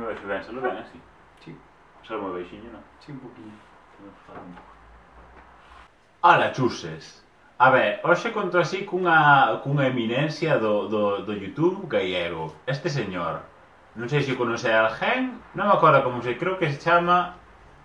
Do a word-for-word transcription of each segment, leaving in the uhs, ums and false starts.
me vexo ben, solo ben así. Sí. Solo moi baixiño, non? Sí, un poquinho. Ala, chuses. A ver, hoxe conto así cunha, cunha eminencia do, do, do YouTube gallego. Este señor, non sei se conoce a alguén, non me acordo como se, creo que se chama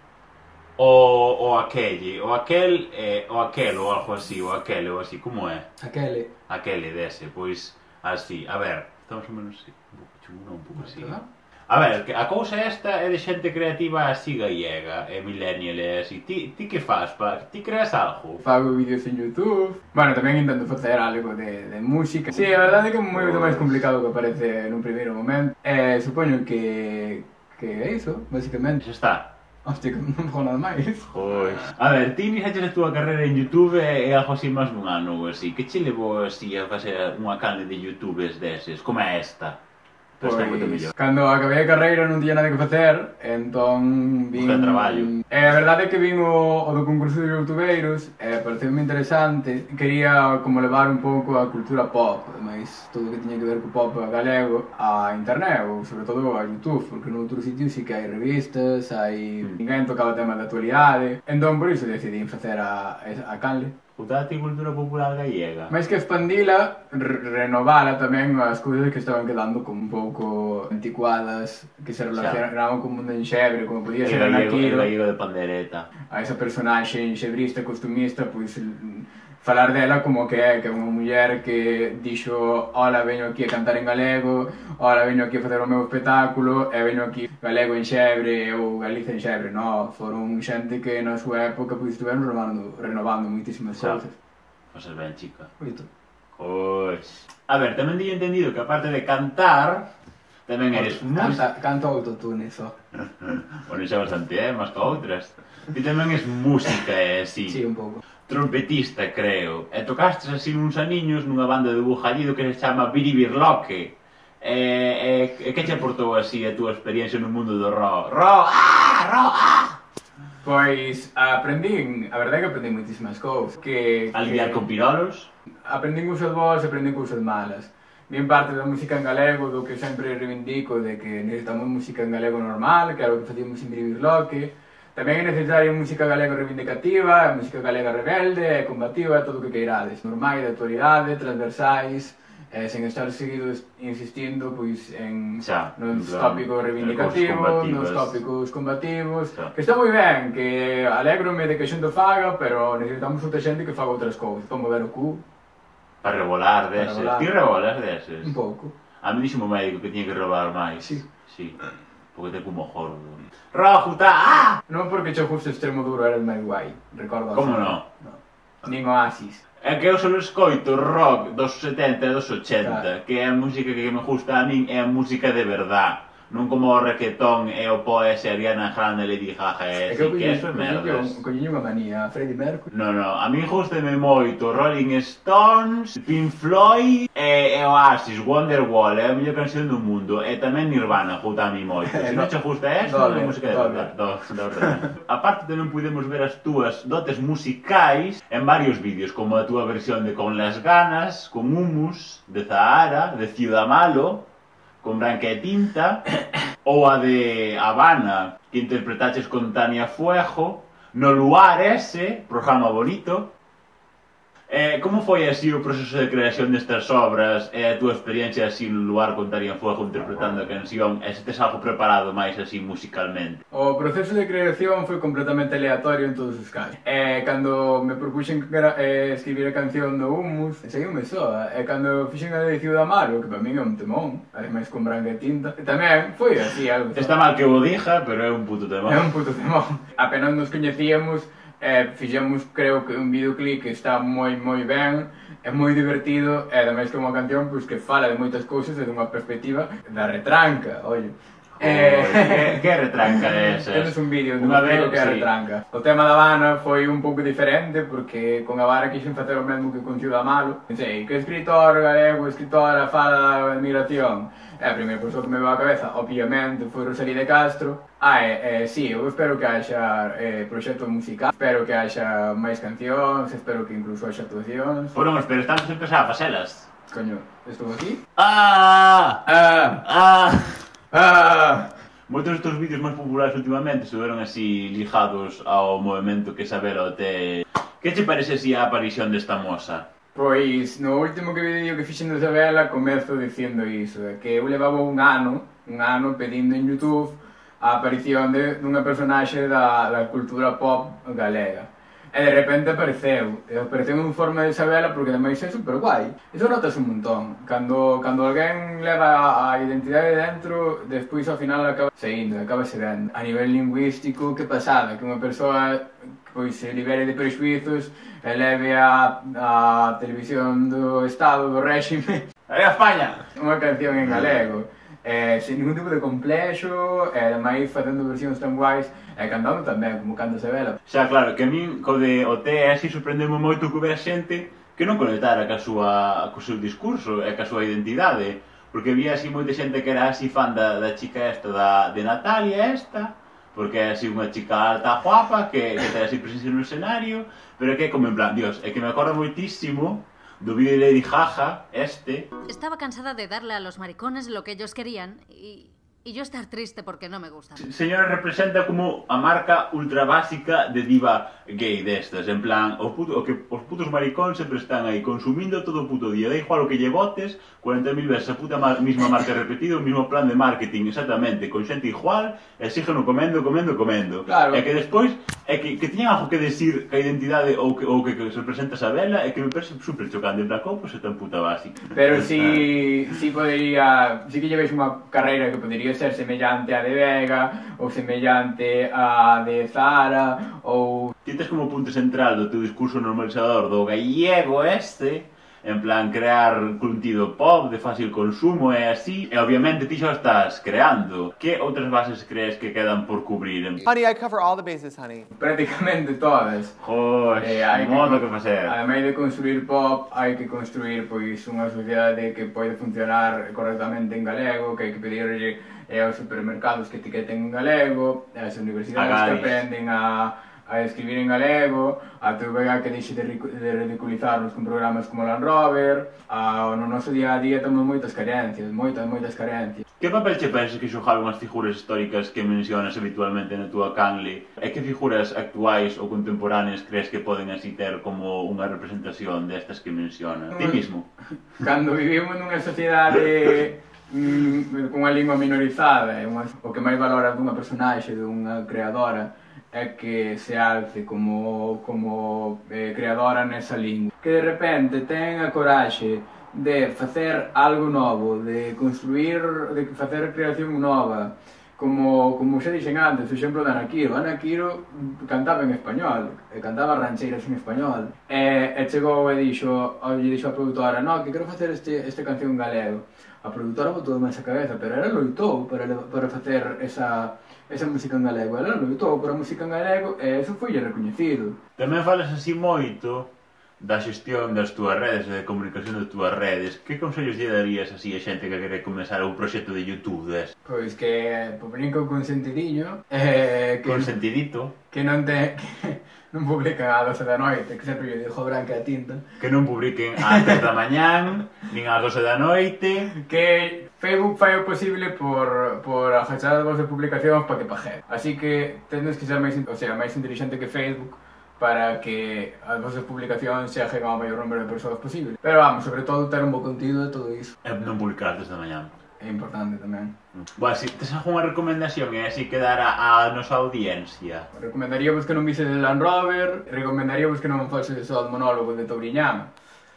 o, o aquelle, o aquel, eh, o aquel, ou algo así, o aquele, ou así, como é? Aquele. Aquele dese, pois, así, a ver, estamos ou menos así, un pouco chulo, un pouco así. ¿Verdad? A ver, a cousa esta é de xente creativa así gallega, e millennial e así. Ti, ti que faz, pa? Ti creas algo? Fago vídeos en YouTube. Bueno, tamén intento facer algo de, de música. Sí, a verdade é que é moito máis complicado que parece nun primeiro momento. Eh, supoño que... que é iso, basicamente. Xa está. Hostia, que non fago nada máis. Pois. A ver, ti iniciaste a túa carreira en YouTube e algo así máis dun ano ou así. Que che levou así a facer unha canle de YouTubes deses, como é esta? Pois, cando acabei a carreira non tiña nada que facer, entón vin... Busca traballo. E a verdade é que vin o, o do concurso de youtubeiros, e pareceu-me interesante. Quería como levar un pouco a cultura pop, mas todo o que tiña que ver co pop galego a internet, ou sobre todo a YouTube, porque noutros sitios sí que hai revistas, hai... Mm. Ninguén tocaba temas de actualidade, entón por iso decidí facer a, a canle. Juntar a cultura popular gallega. Mais que expandila, re renovala tamén as cousas que estaban quedando como un pouco anticuadas, que se relacionaban con o mundo enxebre, como podía ser a Nakiro. El gallego de pandereta. A esa personaxe enxebrista, costumista, pois falar dela como que é, que é unha muller que dixo hola, veño aquí a cantar en galego, hola, veño aquí a facer o meu espectáculo, e veño aquí galego en xebre ou Galicia en xebre, no, foron xente que na súa época pois estiveron renovando, renovando moitísimas cousas. Fases ben, chica. Oito. Pois... A ver, tamén dixo entendido que aparte de cantar, tamén eres música. Canto autotune, só. Bueno, xa bastante, eh, máis que outras. Ti tamén és música, eh, si. Sí, un pouco. Trompetista, creo, e tocastes así uns aniños nunha banda de bujallido que se chama Biribirloque. E, e, e que che aportou así a túa experiencia no mundo do rock? Rock, ah, rock, ah! Pois aprendín, a verdade é que aprendín moitísimas cousas. Que, a lidiar que... con pirolos? Aprendín cousas boas e aprendín cousas malas. Vin parte da música en galego, do que sempre reivindico, de que necesitamos música en galego normal, que era o que facíamos en Biribirloque. Tamén é necesaria música galega reivindicativa, música galega rebelde, combativa, todo o que queirades. Normais, de actualidade, transversais, eh, sen estar seguido insistindo pois, en xa, nos tópicos reivindicativos, nos tópicos combativos, xa. Que está moi ben, que alégrome de que a xente faga, pero necesitamos outra xente que faga outras cousas, para mover o cu. Para rebolar deses. Ti rebolas deses? Un pouco. A mí dixo o médico que tiña que rebolar máis. Sí. Sí. Porque te como jordo. Rojo, ta, ah! Non porque che guste extremo duro eres máis guai, recordo. Como non? No. Nin Oasis. É que eu só escoito rock dos setenta e dos ochenta, claro. Que é a música que me gusta a min, é a música de verdad. Non como o reggaetón e o poes e Ariana Grande, Lady Gaga e así, que eso é merdas. Coñeño unha manía, Freddie Mercury. No, no, a min gustame moito Rolling Stones, Pink Floyd e, e Oasis, Wonderwall, é a mellor canción do mundo. E tamén Nirvana, gusta a mi moito. Se non che gusta eso, non é música de verdad. Aparte tamén podemos ver as túas dotes musicais en varios vídeos, como a túa versión de Con las ganas, con Humus, de Zahara, de Ciudad Malo, con Branca e Tinta, ou a de Habana, que interpretaches con Tania Fuego, no Luar ese, programa bonito. Eh, como foi así o proceso de creación destas obras e a túa experiencia así no Luar con Tania Fuego interpretando a canción, e se tes algo preparado máis así musicalmente? O proceso de creación foi completamente aleatorio en todos os casos. E cando me propuxen eh, escribir a canción do Humus, seguiume soa. E cando fixen a de Ciudad Malo, que para min é un temón, ademais con Branca e Tinta, tamén foi así algo. Está mal que o diga, pero é un puto temón. É un puto temón. Apenas nos coñecíamos, eh, fixemos, creo que un videoclip que está moi moi ben, é moi divertido, e ademais que é unha canción pois, que fala de moitas cousas e dunha perspectiva da retranca, ollo. Oh, eh, que, que retranca é esa? Temos un vídeo dunha vez que é sí. Retranca. O tema da Habana foi un pouco diferente, porque con Habana quixen facer o mesmo que con Ciudad Malo. Pensei, que escritor galego, escritora fala da emigración? É a primeira persoa que me veio á cabeza, obviamente, foi Rosalía de Castro. Ah, e, e, sí, eu espero que haxa eh, proxecto musical, espero que haxa máis cancións, espero que incluso haxa actuacións. Bueno, pero estamos a empezar a facelas. Coño, estou aquí? Ah! Ah! Ah! Ah! Moitos destes vídeos máis populares últimamente estuveron así ligados ao movimento que Sabela Oté. Que che parece así a aparición desta moza? Pois, no último que vídeo que fixen de Sabela comezo dicindo iso, que eu levaba un ano, un ano pedindo en YouTube a aparición de, dunha personaxe da, da cultura pop galega. E de repente apareceu, e apareceu en forma de Sabela porque ademais é super guai. Iso notas un montón. Cando, cando alguén leva a identidade dentro, despois ao final acaba saindo, acaba se vendo. A nivel lingüístico, que pasada, que unha persoa pois se libere de prexuizos e leve a, a televisión do Estado, do réxime. Aí a España! Unha canción en galego. Eh, sin ningún tipo de complexo, e ademais facendo versións tan guais, e cantando tamén, como canta Sabela. Xa, claro, que a min, co de O T, así sorprendeu moito que houbera xente que non conectara ca súa, co seu discurso e ca súa identidade, porque había así moita xente que era así fan da, da chica esta, da, de Natalia esta, porque é así unha chica alta guapa, que, que ten así presencia no escenario, pero que é como en plan, dios, é que me acordo moitísimo do vídeo de Lady Jaja, este. Estaba cansada de darle a los maricones lo que ellos querían y, y yo estar triste porque no me gustan. Señora representa como a marca ultra básica de diva gay destas, en plan, o, puto, o que os putos maricóns sempre están aí consumindo todo o puto día, da igual o que lle botes, cuarenta mil veces a puta mar, misma marca repetida, o mismo plan de marketing exactamente, con xente igual, e sígueno comendo, comendo, comendo. Claro. E que despois, é que, que tiñan algo que decir que a identidade ou que, ou que, que se representa a Sabela, é que me parece super chocante, en plan, como pois é tan puta básica. Pero si, si podería, si que llevéis unha carreira que podería ser semellante a de Vega, ou semellante a de Zara, ou... Ti tes como punto central do teu discurso normalizador do gallego este, en plan crear contido pop de fácil consumo e así, e obviamente ti xa estás creando. Que outras bases crees que quedan por cubrir? Honey, I cover all the bases, honey. Prácticamente todas. Joder, Eh, hai un modo que facer. Ademais de construir pop, hai que construir pois unha sociedade que pode funcionar correctamente en galego, que hai que pedirlle eh, aos supermercados que etiqueten en galego, as universidades A que Gais. aprenden a a escribir en galego, a T V G que deixe de, de ridiculizarnos con programas como Land Rover, a, no noso día a día temos moitas carencias, moitas, moitas carencias. Que papel che pensas que xogaron as figuras históricas que mencionas habitualmente na túa canle? E que figuras actuais ou contemporáneas crees que poden así ter como unha representación destas que mencionas? Ti mismo? Cando vivimos nunha sociedade mm, con unha lingua minorizada, e unha, o que máis valora dunha personaxe, dunha creadora, é que se alce como, como eh, creadora nesa lingua. Que de repente ten a coraxe de facer algo novo, de construir, de facer creación nova, como, como xa dixen antes, o exemplo de Ana Quiro. Ana Quiro cantaba en español, e cantaba rancheiras en español, e, e chegou e dixo, lle dixo a produtora, no, que quero facer este, este canción galego. A produtora botou máis a cabeza, pero ela loitou para, para facer esa, esa música en galego. Ela loitou para a música en galego e eso foi reconhecido. Tamén falas así moito da xestión das túas redes e da comunicación das túas redes. Que consellos lle darías así a xente que quere comenzar un proxecto de YouTube des? Pois que publico con sentidiño, eh, que, Consentidito. que non te... Que, non publican a doce da noite, que sempre lle dixo branca a tinta. Que non publiquen ás tres da mañán, nin ás doce da noite. Que Facebook fai o posible por, por agachar as vosas publicacións para que pague. Así que tendes que ser máis, o sea, máis inteligente que Facebook para que as vosas publicacións se agreguen ao maior número de persoas posible. Pero vamos, sobre todo ter un bo contido de todo iso. E non publicar ás dez da mañán. É importante tamén. Boa, si tes algunha recomendación e así quedar a, a nosa audiencia? Recomendaríamos que non vise de Land Rover, recomendaríamos que non fose só o monólogo de Tobriñán.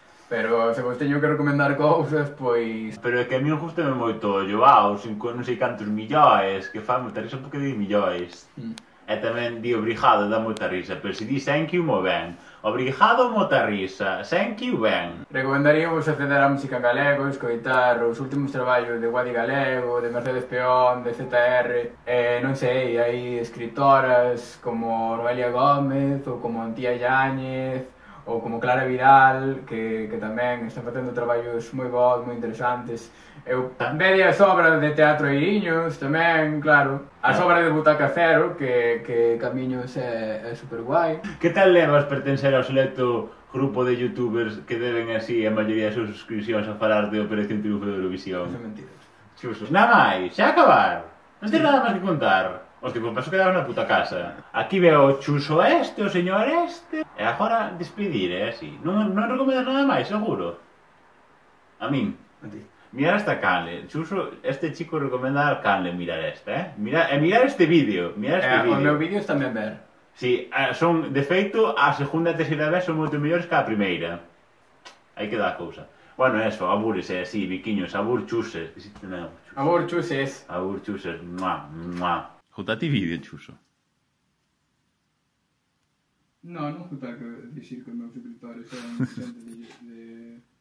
Pero se vos teño que recomendar cousas, pois... Pero é que a mí gustame moito o Joao, non sei cantos millóis, que fan moita risa porque di millóis. Mm. E tamén di obrigado, dá moita risa, pero se di thank you, mo ben. Obrigado, moita risa, thank you, ben. Recomendaríamos acceder á música en galego, escoitar os últimos traballos de Guadi Galego, de Mercedes Peón, de Z R, eh, non sei, hai escritoras como Noelia Gómez ou como Antía Yáñez ou como Clara Vidal, que, que tamén están facendo traballos moi bons, moi interesantes. Eu vede as obras de Teatro Eiriños tamén, claro, as obras de Butaca Cero, que, que Camiños é, é super guai. Que tal levas pertencer ao selecto grupo de youtubers que deben así a maioría das súas suscripcións a falar de Operación Triunfo de Eurovisión? Eso é mentira. Xusos. Nada máis, xa acabar. Non tens nada máis que contar. Hostia, pues paso quedaba na puta casa. Aquí veo o chuso este, o señor este. E agora despedir, é así. Non, non recomendas nada máis, seguro? A min. A ti. Mirar esta canle. Chuso, este chico recomenda a canle mirar esta, eh? Mira, e mirar este vídeo. Mirar este Eh, vídeo. o meu vídeo está a ver. Sí, son, de feito, a segunda e a terceira vez son moito mellores que a primeira. Aí queda a cousa. Bueno, eso, abúrese así, biquiños, abur chuses. Abur chuses. Abur chuses, mua, mua. Jota ti vídeo, chuso. No, non jutar que dicir que os meus suscriptores son xente de... de...